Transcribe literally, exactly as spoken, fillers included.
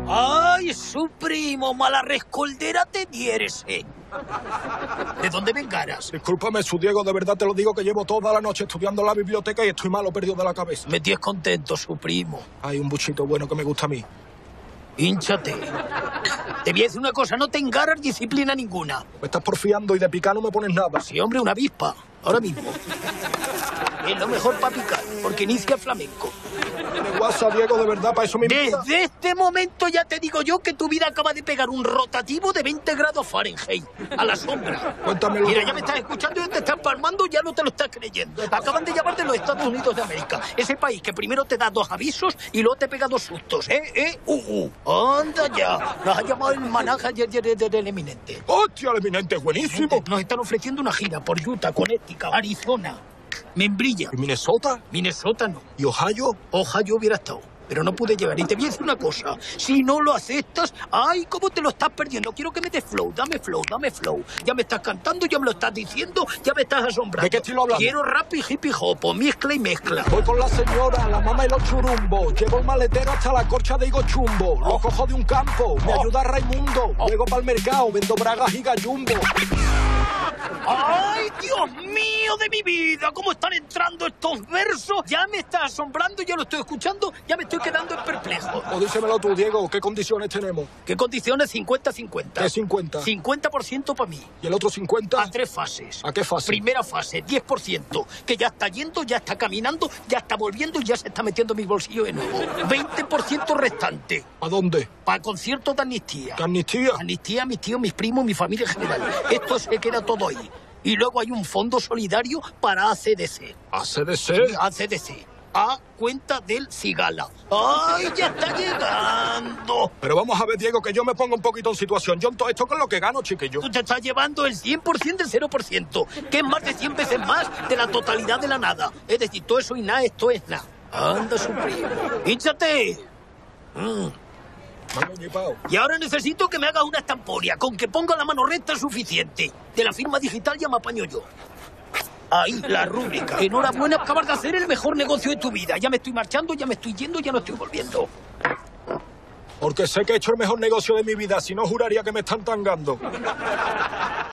¡Ay, su primo! ¡Mala rescoldera te diérese! ¿De dónde vengaras? Discúlpame, su Diego, de verdad te lo digo que llevo toda la noche estudiando en la biblioteca y estoy malo perdido de la cabeza. Me tienes contento, su primo. Hay un buchito bueno que me gusta a mí. Hínchate. Te voy a decir una cosa, no te engaras disciplina ninguna. Me estás porfiando y de picar no me pones nada. Sí, hombre, una avispa. Ahora mismo. Es lo mejor para picar, porque inicia el flamenco. Me guasa, Diego, de verdad, para eso me invita. Desde este momento ya te digo yo que tu vida acaba de pegar un rotativo de veinte grados Fahrenheit a la sombra. Cuéntamelo. Mira, ya me estás escuchando y te estás palmando, ya no te lo estás creyendo. Acaban de llamar de los Estados Unidos de América. Ese país que primero te da dos avisos y luego te pega dos sustos. ¿Eh? ¿Eh? Uh, uh. Anda ya. Nos ha llamado el manager del eminente. ¡Hostia, el eminente es buenísimo! Nos están ofreciendo una gira por Utah, Connecticut, Arizona, Membrilla. ¿Y Minnesota? Minnesota no. ¿Y Ohio? Ohio hubiera estado, pero no pude llegar. Y te voy a decir una cosa, si no lo aceptas, ¡ay, cómo te lo estás perdiendo! Quiero que me des flow, dame flow, dame flow. Ya me estás cantando, ya me lo estás diciendo, ya me estás asombrando. ¿De qué estilo hablas? Quiero rap y hippie hop, mezcla y mezcla. Voy con la señora, la mamá y los churumbos. Llevo el maletero hasta la corcha de Higo Chumbo. Lo Oh. cojo de un campo, me Oh. ayuda Raimundo. Oh. Luego para el mercado, vendo bragas y gallumbo. ¡Ay, Dios mío de mi vida! ¿Cómo están entrando estos versos? Ya me está asombrando, ya lo estoy escuchando, ya me estoy quedando en perplejo. O dísemelo tú, Diego, ¿qué condiciones tenemos? ¿Qué condiciones? cincuenta cincuenta. ¿Qué cincuenta? cincuenta por ciento para mí. ¿Y el otro cincuenta? A tres fases. ¿A qué fase? Primera fase, diez por ciento, que ya está yendo, ya está caminando, ya está volviendo y ya se está metiendo en mi bolsillo de nuevo. veinte por ciento restante, ¿A dónde? para conciertos de amnistía. ¿Qué amnistía? Amnistía, mis tíos, mis primos, mi familia en general. Esto se queda todo ahí. Y luego hay un fondo solidario para A C D C. ¿A C D C? A C D C. A cuenta del Cigala. ¡Ay, ya está llegando! Pero vamos a ver, Diego, que yo me pongo un poquito en situación. Yo en todo esto con lo que gano, chiquillo. Tú te estás llevando el cien por ciento del cero por ciento, que es más de cien veces más de la totalidad de la nada. Es decir, todo eso y nada, esto es nada. Anda, su primo. ¡Hínchate! Mm. Vamos, mi pao. Y ahora necesito que me hagas una estamporia. Con que ponga la mano recta es suficiente. De la firma digital ya me apaño yo. Ahí, la rúbrica. Enhorabuena, acabas de hacer el mejor negocio de tu vida. Ya me estoy marchando, ya me estoy yendo, ya no estoy volviendo. Porque sé que he hecho el mejor negocio de mi vida. Si no, juraría que me están tangando.